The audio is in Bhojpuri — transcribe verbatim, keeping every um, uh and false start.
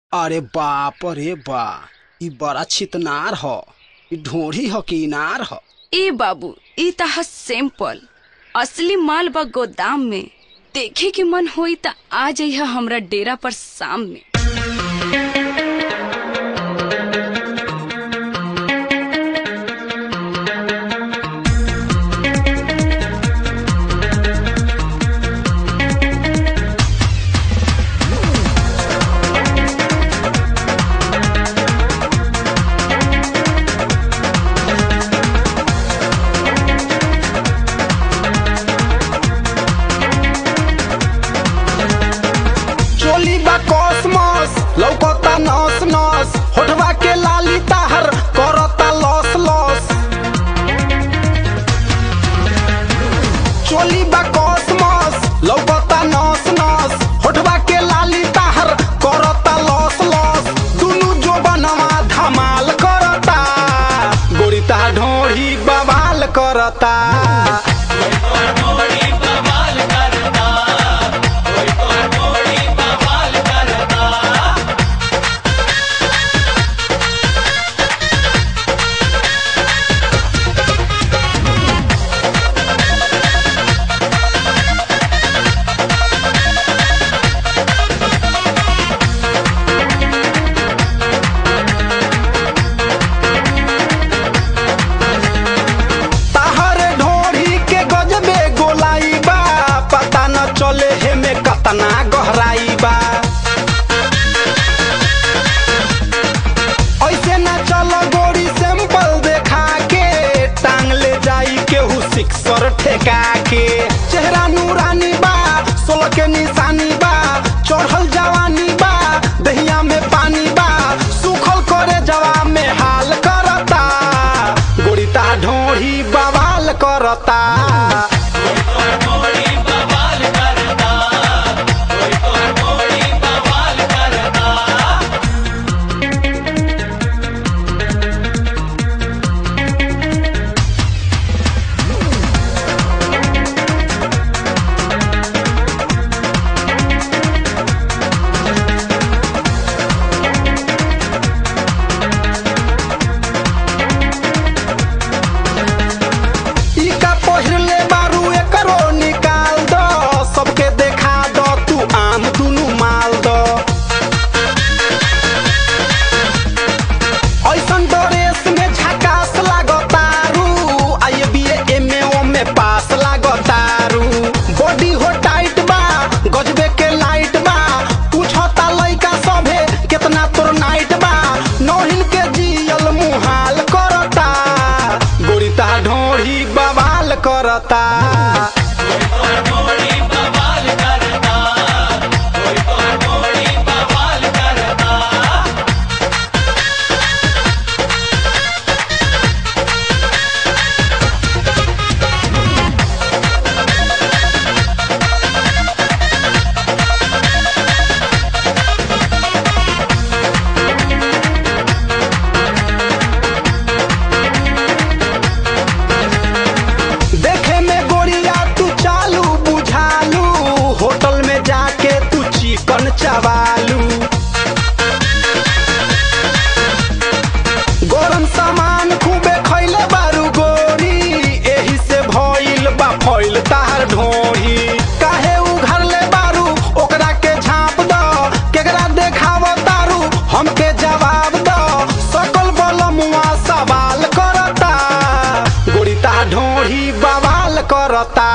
अरे बाप रे बा, ई बड़ा छितनार ह। ई ढोढ़ी ह कि इनार ह? ए बाबू, ई तहा सैंपल असली माल बा गोदाम में। देखे के मन होई त आ जइहा हमरा डेरा पर शाम में। कॉस्मोस लौकता नस नस, होठवा के लाली ताहर करता लॉस लॉस। चोली बा कॉस्मोस लौकता नस नस, होठवा के लाली ताहर करता लॉस लॉस। दुनु जो बनवा धमाल करता, गोरी ता ढोढ़ी बवाल करता। कतना गहराई बा, ऐसे ना चलो गोरी सैंपल देखा के, टांग ले जाई केहू सिक्सर ठेका के। चेहरा नूरानी बा, सोलह के निशानी बा, चढ़ल जवानी बा, दहिया में पानी बा, सूखल करे जवा में हाल करता, गोरी ता ढोढ़ी बवाल करता। ढोढ़ी बवाल करता। चवालू गरम सामान खूबे खैले बारू गोरी, एही से भइल बा फैल तार ढोढ़ी। काहे उघरले बारू ओकरा के झाँप द, केकरा देखाव तारू हमके जवाब द। सकल बलमुआ सवाल करता, गोरी ता ढोढ़ी बवाल करता।